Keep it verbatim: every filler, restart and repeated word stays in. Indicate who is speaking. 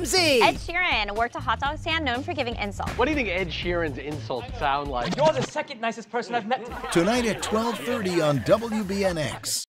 Speaker 1: Z.
Speaker 2: Ed Sheeran worked a hot dog stand known for giving insults.
Speaker 3: What do you think Ed Sheeran's insults sound like?
Speaker 4: You're the second nicest person I've met.
Speaker 1: Tonight at twelve thirty on W B N X.